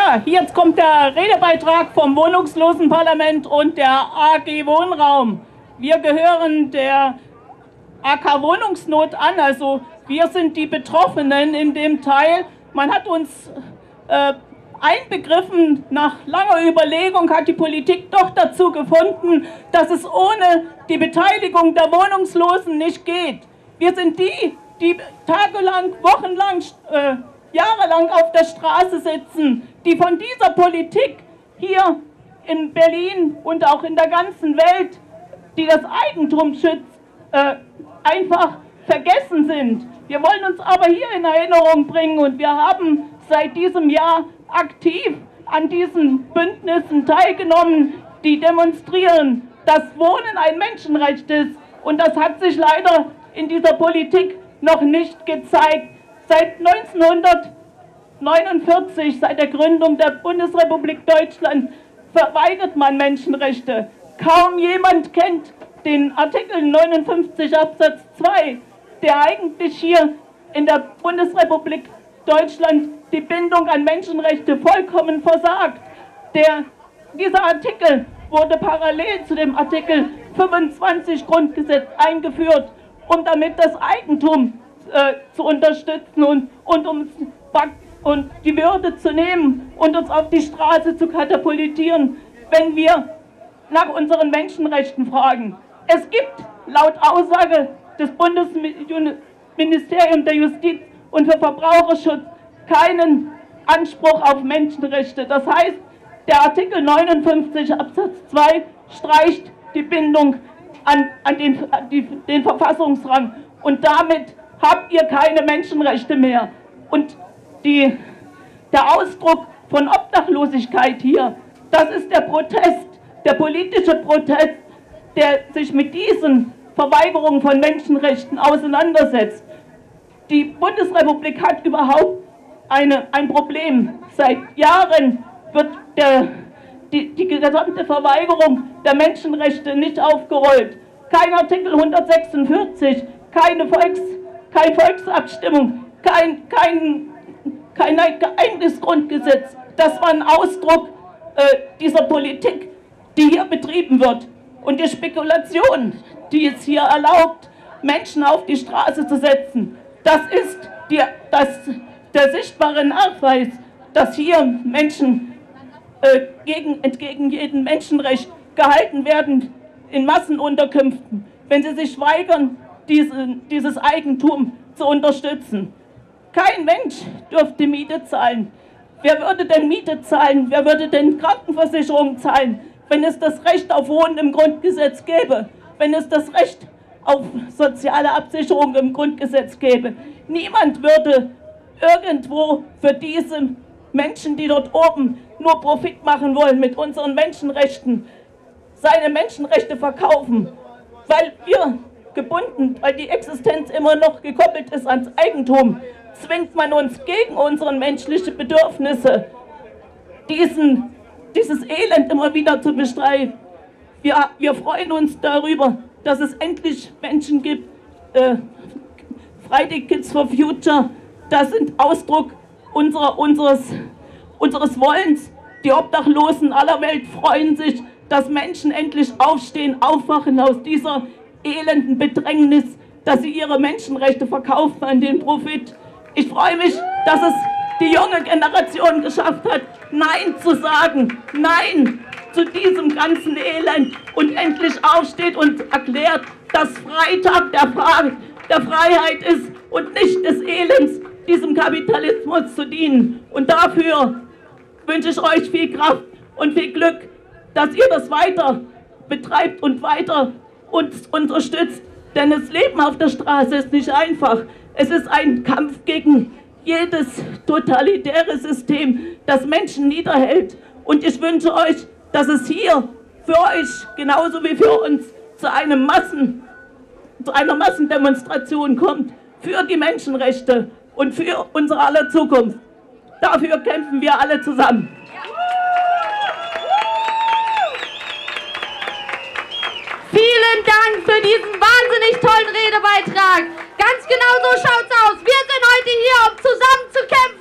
Ja, jetzt kommt der Redebeitrag vom Wohnungslosenparlament und der AG Wohnraum. Wir gehören der AK Wohnungsnot an, also wir sind die Betroffenen in dem Teil. Man hat uns einbegriffen, nach langer Überlegung hat die Politik doch dazu gefunden, dass es ohne die Beteiligung der Wohnungslosen nicht geht. Wir sind die tagelang, wochenlang, jahrelang auf der Straße sitzen, die von dieser Politik hier in Berlin und auch in der ganzen Welt, die das Eigentum schützt, einfach vergessen sind. Wir wollen uns aber hier in Erinnerung bringen und wir haben seit diesem Jahr aktiv an diesen Bündnissen teilgenommen, die demonstrieren, dass Wohnen ein Menschenrecht ist. Und das hat sich leider in dieser Politik noch nicht gezeigt. Seit 1949, seit der Gründung der Bundesrepublik Deutschland, verweigert man Menschenrechte. Kaum jemand kennt den Artikel 59 Absatz 2, der eigentlich hier in der Bundesrepublik Deutschland die Bindung an Menschenrechte vollkommen versagt. Dieser Artikel wurde parallel zu dem Artikel 25 Grundgesetz eingeführt, um damit das Eigentum zu unterstützen und die Würde zu nehmen und uns auf die Straße zu katapultieren, wenn wir nach unseren Menschenrechten fragen. Es gibt laut Aussage des Bundesministeriums der Justiz und für Verbraucherschutz keinen Anspruch auf Menschenrechte. Das heißt, der Artikel 59 Absatz 2 streicht die Bindung an den Verfassungsrang und damit habt ihr keine Menschenrechte mehr. Und der Ausdruck von Obdachlosigkeit hier, das ist der Protest, der politische Protest, der sich mit diesen Verweigerungen von Menschenrechten auseinandersetzt. Die Bundesrepublik hat überhaupt ein Problem. Seit Jahren wird die gesamte Verweigerung der Menschenrechte nicht aufgerollt. Kein Artikel 146, keine Volksabstimmung, kein eigenes Grundgesetz. Das war ein Ausdruck dieser Politik, die hier betrieben wird. Und die Spekulation, die es hier erlaubt, Menschen auf die Straße zu setzen, das ist der sichtbare Nachweis, dass hier Menschen entgegen jedem Menschenrecht gehalten werden in Massenunterkünften, wenn sie sich weigern, dieses Eigentum zu unterstützen. Kein Mensch dürfte Miete zahlen. Wer würde denn Miete zahlen? Wer würde denn Krankenversicherung zahlen, wenn es das Recht auf Wohnen im Grundgesetz gäbe? Wenn es das Recht auf soziale Absicherung im Grundgesetz gäbe? Niemand würde irgendwo für diese Menschen, die dort oben nur Profit machen wollen mit unseren Menschenrechten, seine Menschenrechte verkaufen, weil wir gebunden, weil die Existenz immer noch gekoppelt ist ans Eigentum, zwingt man uns gegen unsere menschlichen Bedürfnisse, dieses Elend immer wieder zu bestreiten. Wir freuen uns darüber, dass es endlich Menschen gibt, Friday Kids for Future, das sind Ausdruck unseres Wollens. Die Obdachlosen aller Welt freuen sich, dass Menschen endlich aufstehen, aufwachen aus dieser elenden Bedrängnis, dass sie ihre Menschenrechte verkaufen an den Profit. Ich freue mich, dass es die junge Generation geschafft hat, Nein zu sagen, Nein zu diesem ganzen Elend und endlich aufsteht und erklärt, dass Freitag der Freiheit ist und nicht des Elends, diesem Kapitalismus zu dienen. Und dafür wünsche ich euch viel Kraft und viel Glück, dass ihr das weiter betreibt und weiter uns unterstützt. Denn das Leben auf der Straße ist nicht einfach. Es ist ein Kampf gegen jedes totalitäre System, das Menschen niederhält. Und ich wünsche euch, dass es hier für euch genauso wie für uns zu einer Massendemonstration kommt für die Menschenrechte und für unsere aller Zukunft. Dafür kämpfen wir alle zusammen. Vielen Dank für diesen wahnsinnig tollen Redebeitrag. Ganz genau so schaut's aus. Wir sind heute hier, um zusammen zu kämpfen.